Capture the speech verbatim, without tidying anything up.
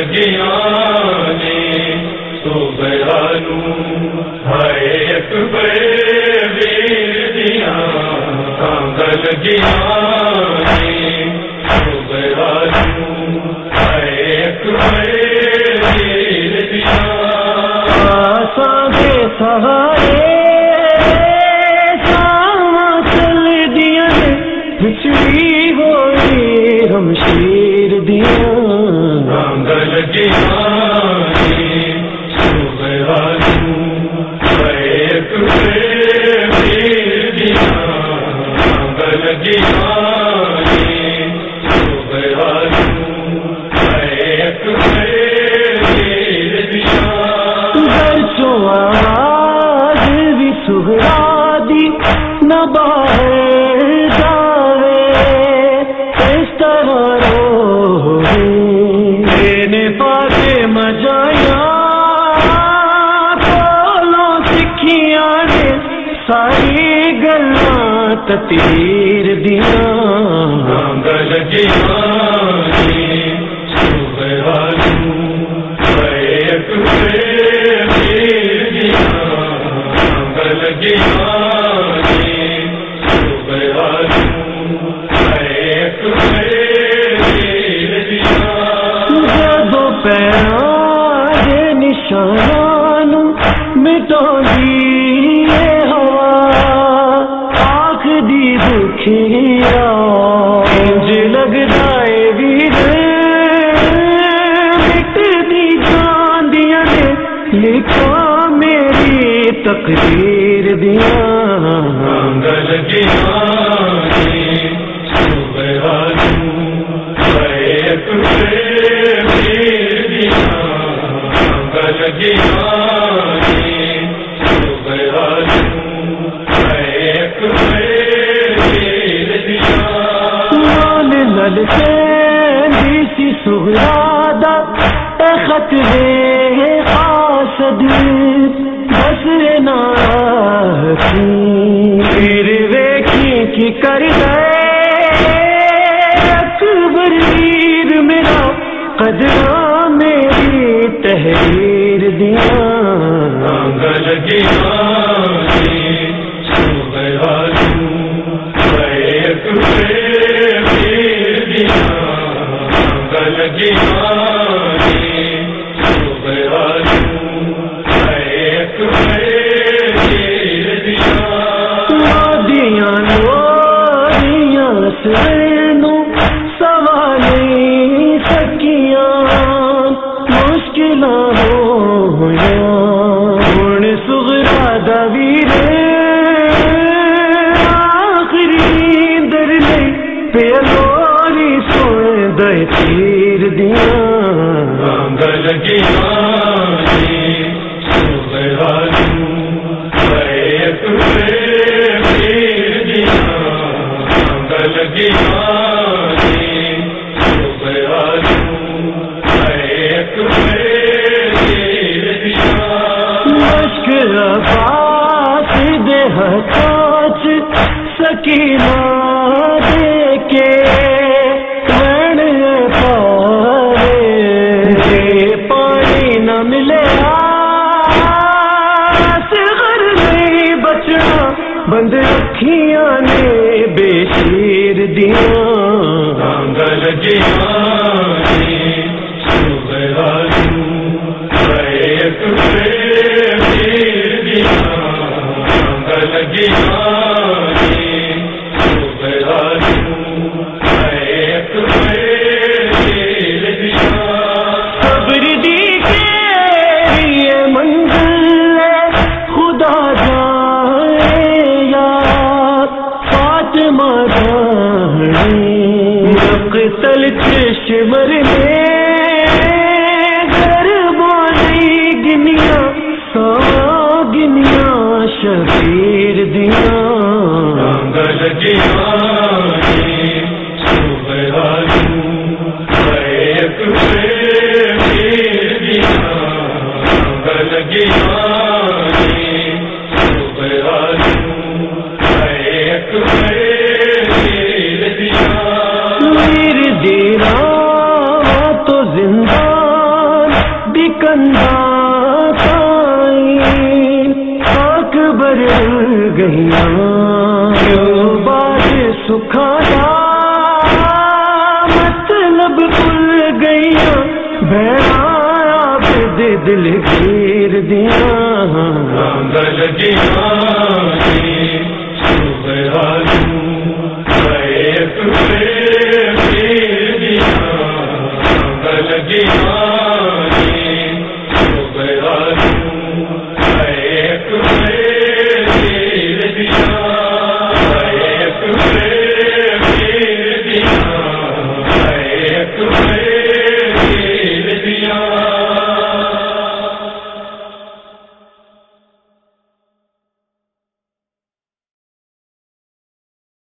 لگیاں نے تو بیانو ہائے اکبر ویر دیاں کانگ لگیاں نے تو بیانو ہائے اکبر ویر دیاں آساں کے سہارے ساواں چل دیاں بچڑی ہوئی ہم شیر دیاں کانگ لگیاں نے تو بیانو ہائے اکبر ویر دیاں کانگ لگیاں نے تو بیانو ہائے اکبر ویر دیاں درچوں آواز بھی سہرا دی نہ باہر جاوے اس طرح روحے میرے پاتے مجایا کولوں سکھیاں نے ساری گلاں تطہیر دیاں کانگ لگیاں نے تو بیانو ہائے اکبر ویر دیاں کانگ لگیاں نے تو بیانو ہائے اکبر ویر دیاں جدو پیراں دے نشاناں مٹاندی اے ہوا آنکھ دی دکھیا انج لگدا اے ویر مٹ دی جاندیاں نے لکھا میری تقدیر دیاں کانگ لگیاں نے تو بیانو ہائے اکبر ویر دیاں کانگ لگیاں نے تو بیانو ہائے اکبر ویر دیاں مان لل سیندی سی سہرادا اے خط دے قاصد بس نہ پھر ویکھی کی کر گئے اکبر ویر میرا قدراں میری تحریر دیاں کانگ لگیاں نے تو بیانو ہائے اکبر ویر دیاں کانگ لگیاں نے تو بیانو ہائے اکبر ویر دیاں وادیاں لوریاں سینوں سوالیں سکیاں مشکلاں ہویاں ہن صغرا دا ویر آخری در لئی پیلوری سوئے دے تیر دیاں کانگ لگیاں نے تو بیانو ہائے اکبر ویر دیاں کانگ لگیاں نے تو بیانو ہائے اکبر ویر دیاں مشکل بات دے ہاتھ سکینہ دے کے وین پارے جے پانی نہ ملے صغر نہیں بچنا بند اکھیاں نے بے شیر دیاں کانگ لگیاں نے تو بیانو ہائے اکبر ویر دیاں کانگ لگیاں نے تو بیانو ہائے اکبر ویر دیاں صبر دی کے یہ منزل خدا جانے یا فاطمہ جانے مقتل چشمر میں گربانی گنیا سا گنیا شبیر دیاں کانگ لگیاں نے تو بیانو ہائے اکبر ویر دیاں کانگ لگیاں نے تو بیانو ہائے اکبر ویر دیاں ویر دینا تو زندہ بندہ خاک بر گئیاں بات سکھایا مطلب بھول گئیاں بہایا دل گیر دیاں گل گیا